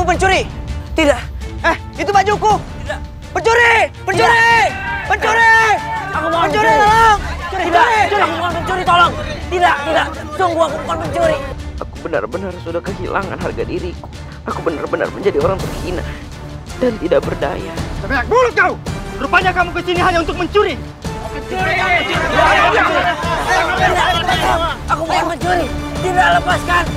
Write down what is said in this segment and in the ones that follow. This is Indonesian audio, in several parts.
pencuri! Tidak. Itu bajuku! Tidak. Pencuri! Pencuri! Pencuri! Aku bukan Pencuri, pencuri. tolong! Tidak. Aku bukan pencuri, tolong. Tidak, tidak. Sungguh aku bukan pencuri. Aku benar-benar sudah kehilangan harga diriku. Aku benar-benar menjadi orang terhina dan tidak berdaya. Banyak mulut kau! Rupanya kamu kesini hanya untuk mencuri. Aku bukan pencuri. Tidak, lepaskan.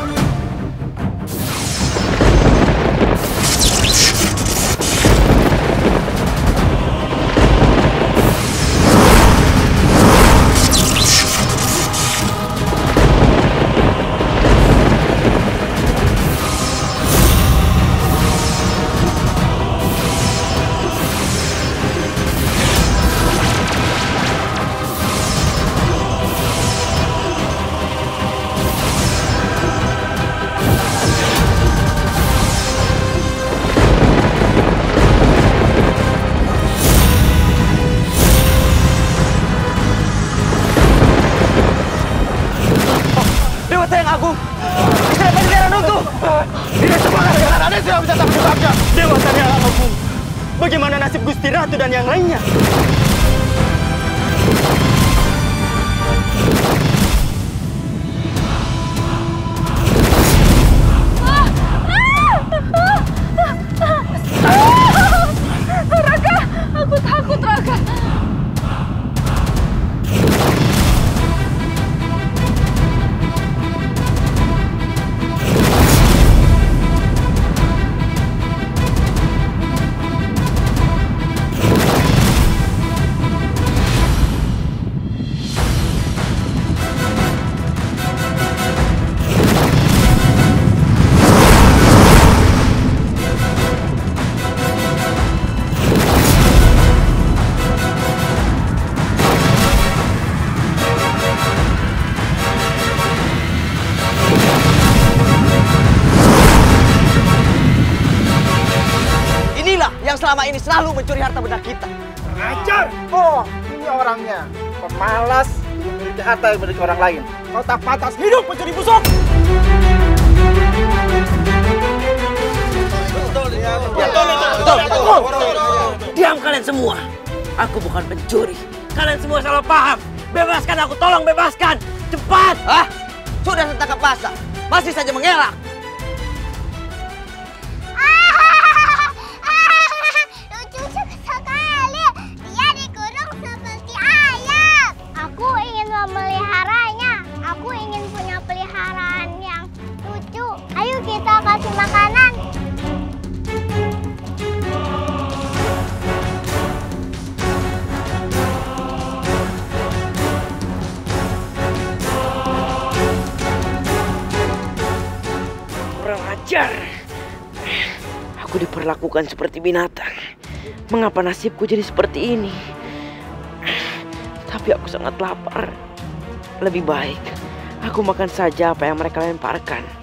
Dewata yang agung! Kenapa tidak menunggu? Ini semua gara-gara Raden sudah bisa tak menyebabkan. Dewata yang agung. Bagaimana nasib Gusti Ratu dan yang lainnya? Raka, aku takut, Raka. Yang selama ini selalu mencuri harta benda kita. Ajar! Oh, ini orangnya. Pemalas, memiliki harta yang milik orang lain. Kau tak pantas hidup mencuri busuk! Betul. Diam kalian semua. Aku bukan pencuri. Kalian semua salah paham. Bebaskan aku, tolong bebaskan. Cepat! Sudah tertangkap basah. Masih saja mengelak. Lucu sekali. Dia dikurung seperti ayam. Aku ingin memeliharanya. Aku ingin punya peliharaan yang lucu. Ayo kita kasih makanan. Kurang ajar. Aku diperlakukan seperti binatang. Mengapa nasibku jadi seperti ini? Tapi aku sangat lapar. Lebih baik aku makan saja apa yang mereka lemparkan.